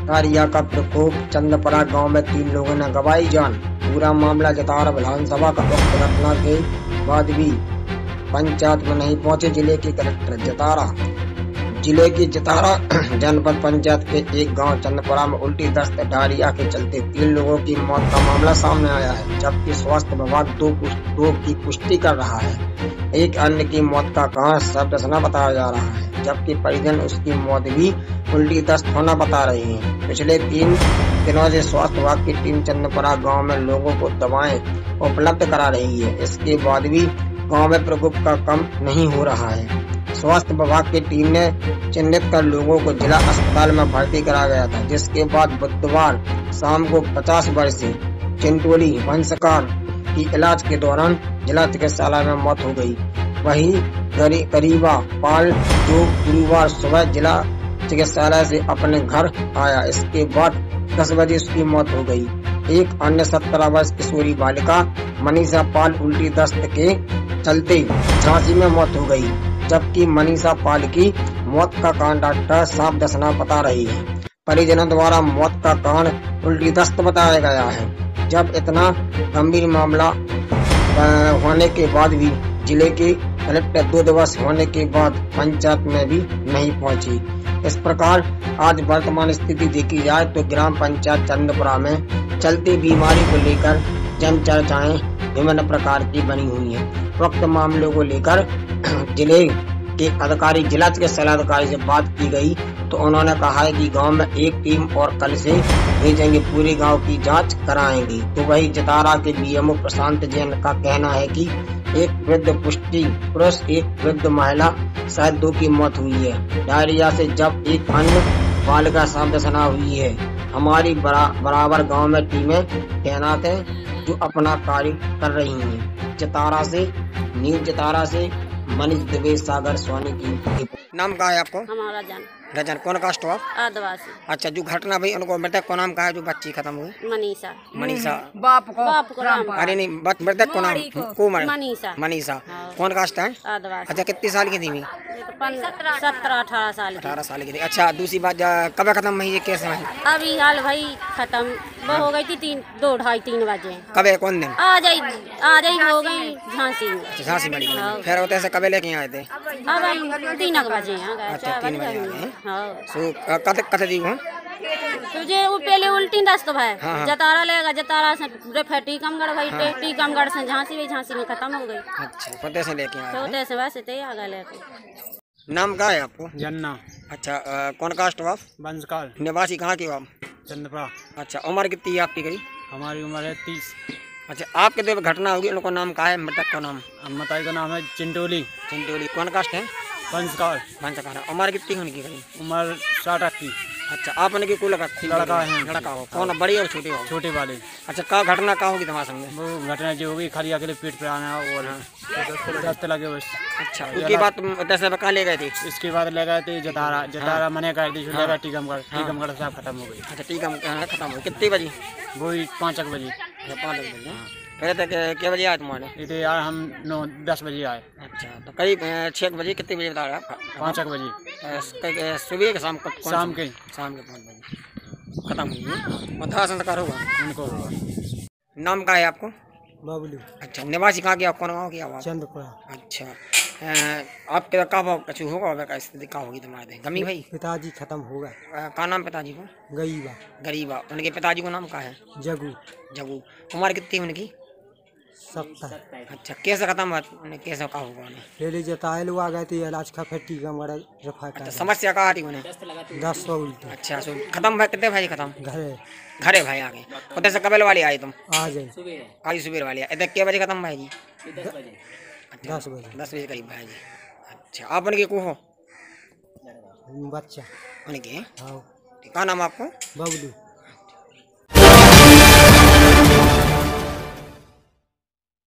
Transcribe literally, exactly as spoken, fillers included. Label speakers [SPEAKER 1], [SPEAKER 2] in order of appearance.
[SPEAKER 1] Diarrhoea का प्रकोप, चंदपरा गांव में तीन लोगों ने गंवाई जान। पूरा मामला जतारा विधानसभा का उक्त घटना के बाद भी पंचायत में नहीं पहुंचे जिले के कलेक्टर। जतारा जिले की जतारा जनपद पंचायत के एक गांव चंदपरा में उल्टी दस्त डायरिया के चलते तीन लोगों की मौत का मामला सामने आया है, जबकि स्वास्थ्य विभाग दो, दो की पुष्टि कर रहा है। एक अन्य की मौत का कारण सबदसना बताया जा रहा है, जबकि परिजन उसकी मौत भी उल्टी दस्त होना बता रहे हैं। पिछले तीन दिनों से स्वास्थ्य विभाग की टीम चंदपरा गांव में लोगों को दवाएं उपलब्ध करा रही है। इसके बाद भी गांव में प्रकोप का कम नहीं हो रहा है। स्वास्थ्य विभाग की टीम ने चिन्हित कर लोगों को जिला अस्पताल में भर्ती करा गया था, जिसके बाद बुधवार शाम को पचास वर्षीय चिंटोली वंशकार की इलाज के दौरान जिला चिकित्सालय में मौत हो गई। वहीं करीबा पाल जो गुरुवार सुबह जिला चिकित्सालय से अपने घर आया, इसके बाद दस बजे उसकी मौत हो गई। एक अन्य सत्रह वर्ष किशोरी बालिका मनीषा पाल उल्टी दस्त के चलते झांसी में मौत हो गई, जबकि मनीषा पाल की मौत का कारण डॉक्टर साफ दसना बता रही है। परिजनों द्वारा मौत का कारण उल्टी दस्त बताया गया है। जब इतना गंभीर मामला होने के बाद भी जिले के कलेक्टर दो दिवस होने के बाद पंचायत में भी नहीं पहुंची। इस प्रकार आज वर्तमान स्थिति देखी जाए तो ग्राम पंचायत चंदपरा में चलती बीमारी को लेकर जन चर्चाएं विभिन्न प्रकार की बनी हुई है। वक्त मामलों को लेकर जिले के अधिकारी जिला चिकित्सालय अधिकारी से बात की गई तो उन्होंने कहा है कि गांव में एक टीम और कल से भेजेंगे, पूरे गांव की जांच कराएंगे। तो वही जतारा के बीएमओ प्रशांत जैन का कहना है कि एक वृद्ध पुष्टि पुरुष, एक वृद्ध महिला शायद दो की मौत हुई है डायरिया से, जब एक अन्य बालिका सावधाना हुई है। हमारी बरा, बराबर गांव में टीमें तैनात हैं जो अपना कार्य कर रही हैं। जतारा से न्यूज जतारा से मनीष दुबे, सागर सोनी की। नाम का है आपको?
[SPEAKER 2] हमारा जान
[SPEAKER 1] रजन। कौन कास्ट हो आप?
[SPEAKER 2] आदिवासी।
[SPEAKER 1] अच्छा, जो घटना भाई उनको मृतक को नाम का है जो बच्ची खत्म हुई?
[SPEAKER 2] मनीषा।
[SPEAKER 1] मनीषा
[SPEAKER 2] बाप को बाप को नाम।
[SPEAKER 1] अरे नहीं, मृतक को नाम को
[SPEAKER 2] मनीषा।
[SPEAKER 1] मनीषा कौन कास्ट है?
[SPEAKER 2] आदिवासी।
[SPEAKER 1] अच्छा, कितनी साल की थी?
[SPEAKER 2] सत्रह अठारह साल
[SPEAKER 1] अठारह साल की थी। अच्छा, दूसरी बात कब खत्म हुई, कैसे हुई?
[SPEAKER 2] अभी हाल भाई खत्म वो हो गई थी तीन दो ढाई तीन बजे।
[SPEAKER 1] कब है, कौन दिन?
[SPEAKER 2] आ जाई आ जाई हो गई झांसी में।
[SPEAKER 1] झांसी में फिर होते से कब लेके आए थे?
[SPEAKER 2] अब तीन बजे।
[SPEAKER 1] अच्छा, तीन बजे आए।
[SPEAKER 2] हाँ,
[SPEAKER 1] कत कत दी हूँ
[SPEAKER 2] तुझे वो पहले उल्टी दस्त भाई।
[SPEAKER 1] हाँ, हाँ।
[SPEAKER 2] जतारा लेगा, जतारा से पूरे टीकमगढ़ भाई। हाँ। टीकमगढ़ से झांसी भी, झांसी में खत्म हो गई।
[SPEAKER 1] अच्छा, पते से लेके आए?
[SPEAKER 2] पते से वैसे ते आ गए लेके।
[SPEAKER 1] नाम क्या है आपको?
[SPEAKER 3] जन्ना।
[SPEAKER 1] अच्छा, आ, कौन कास्ट हो आप?
[SPEAKER 3] बंसकार।
[SPEAKER 1] निवासी कहाँ के हो आप?
[SPEAKER 3] चंदपरा।
[SPEAKER 1] अच्छा, उम्र कितनी है आपकी करी?
[SPEAKER 3] हमारी उम्र है तीस।
[SPEAKER 1] अच्छा, आपके जो घटना होगी उनका नाम क्या है, मृतक का नाम?
[SPEAKER 3] अम्मताई का नाम है चिंटोली।
[SPEAKER 1] चिंटोली कौन कास्ट है?
[SPEAKER 3] बंसकार।
[SPEAKER 1] बंसकार। उम्र कितनी होने की करी?
[SPEAKER 3] उम्र साठ की।
[SPEAKER 1] अच्छा, आपने की कोई लगा?
[SPEAKER 3] लड़का है।
[SPEAKER 1] लड़का हो? कौन, बड़ी और छोटे हो?
[SPEAKER 3] छोटे वाले।
[SPEAKER 1] अच्छा, क्या घटना क्या होगी तुम्हारे संग?
[SPEAKER 3] वो घटना जो होगी खाली अकेले पेट पे आना और दस्त लगे बस।
[SPEAKER 1] अच्छा, उसके बाद दस कहाँ ले गए थे?
[SPEAKER 3] इसके बाद ले गए थे जतारा। जतारा मने कर दी, ले गए टीकमगढ़। टीकमगढ़ साहब खत्म हो गई।
[SPEAKER 1] अच्छा, टीकम खत्म हो गई। कितने बजे?
[SPEAKER 3] वही पाँच एक बजे।
[SPEAKER 1] पाँच बजे पहले तक क्या बजे आए तुम्हारे?
[SPEAKER 3] इधर यार हम नौ दस बजे आए।
[SPEAKER 1] अच्छा, तो करीब छः बजे। कितने बजे बता रहे आप?
[SPEAKER 3] पाँच एक बजे।
[SPEAKER 1] सुबह के शाम को?
[SPEAKER 3] शाम के
[SPEAKER 1] शाम के पाँच बजे खत्म हुई। और दाह संस्कार होगा
[SPEAKER 3] उनको होगा।
[SPEAKER 1] नाम का है आपको?
[SPEAKER 3] बबलू।
[SPEAKER 1] अच्छा, निवासी कहाँ की आप? कौन गाँव की आप?
[SPEAKER 3] चंदपुरा।
[SPEAKER 1] अच्छा, आपके का कछु होगा, स्थिति क्या होगी तुम्हारे? गमी भाई
[SPEAKER 3] पिताजी खत्म हो गए।
[SPEAKER 1] का नाम पिताजी को?
[SPEAKER 3] गरीबा।
[SPEAKER 1] गरीबा। उनके पिताजी को नाम का है?
[SPEAKER 3] जगू।
[SPEAKER 1] जगू। उम्र कितनी उनकी?
[SPEAKER 3] सत्तर।
[SPEAKER 1] अच्छा, कैसे खत्म हुआ? कैसे का होगा उन्हें?
[SPEAKER 3] पहले जताए लोग आ गए थे इलाज का, फिर टीकमगढ़ रफा
[SPEAKER 1] अच्छा, समस्या कहाँ थी उन्हें?
[SPEAKER 3] दस सौ उल्टी।
[SPEAKER 1] अच्छा, सो खत्म भाई कितने भाई खत्म?
[SPEAKER 3] घरे
[SPEAKER 1] घरे भाई आगे। उधर से कबल वाले आए तुम?
[SPEAKER 3] आ जाए
[SPEAKER 1] आज सुबह वाले इधर क्या बजे खत्म भाई जी?
[SPEAKER 3] दस बजे।
[SPEAKER 1] दस बजे करीब भाई जी। अच्छा, आप उनके को हो?
[SPEAKER 3] बच्चा
[SPEAKER 1] उनके
[SPEAKER 3] हाँ।
[SPEAKER 1] क्या नाम आपको?
[SPEAKER 3] बबलू।